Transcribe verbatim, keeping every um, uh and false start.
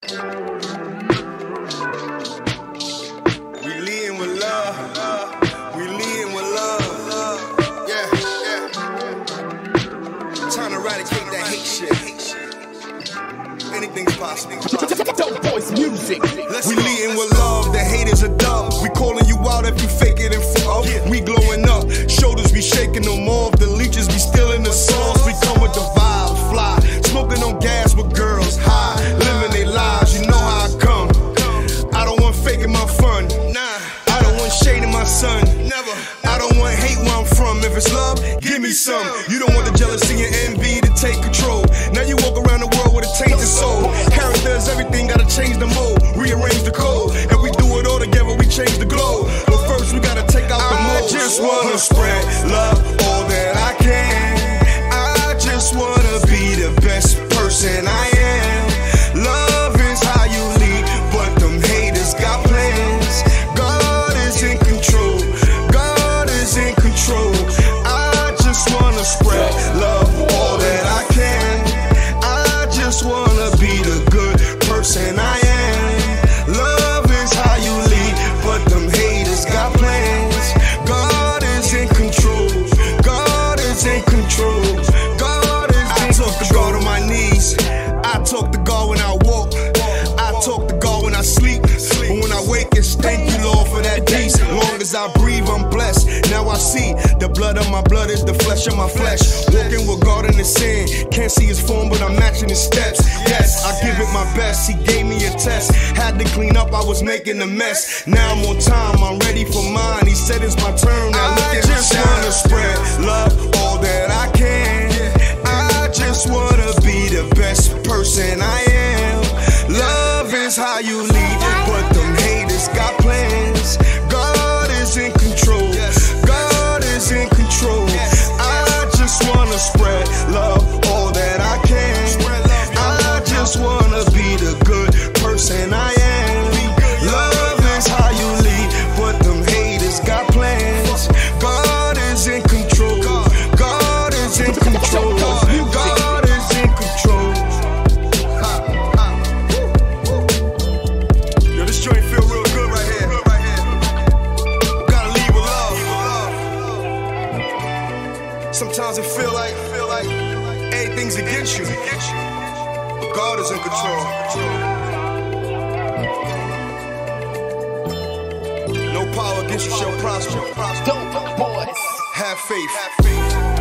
We leading with love. We leading with love. Yeah, yeah. Time to eradicate that hate shit. Anything's possible. Dope Boyz music. Let's we leading with love. The haters are dumb. We calling you out if you fake it and fuck. Yeah. We glowing up. Shoulders be shaking no more. If the leeches be still in the sauce. We come with the vibe, fly. Smoking on gas with girls, high. Living their lives. You know how I come. I don't want faking my fun. Nah. I don't want shade in my son. Never. I don't want hate where I'm from. If it's love, give me some. You don't want the jealousy and envy to take control. Now you walk around the world with a tainted soul. Character is everything, gotta change the mode, rearrange the code, and we do it all together, we change the globe. But first we gotta take out the mold. I just wanna spread love all that I can. I just wanna be the best person I am. Love is how you lead, but them haters got plans. God is in control, God is in control. I just wanna spread love all that I can. I just wanna be the good person I am. Love is how you lead, but them haters got plans. God is in control, God is in control. God is in control. I talk to God on my knees, I talk to God when I walk, I talk to God when I sleep. But when I wake, it's thank you, Lord, for that peace. Long as I breathe, I'm blessed. Now I see the blood of my blood is the flesh of my flesh. Walking with God in the sin. Can't see his form, but I'm matching his steps. Yes, I give it my best. He gave me a test. Had to clean up, I was making a mess. Now I'm on time, I'm ready for mine. He said it's my turn. Now look at me. I just wanna spread love all that I can. I just wanna be the best person I am. Love is how you lead, but them haters got plans. God is in control, God is in control. I just wanna spread love all that I can. I just wanna be the good person I am. Love is how you lead, but them haters got plans. God is in control, God is in control. God is in control. Yo, this joint feel real good right here. Gotta lead with love. Sometimes it feel like, feel like everything's against you, but God is in control. No power against you shall prosper. Dope Boyz. Have faith. Have faith.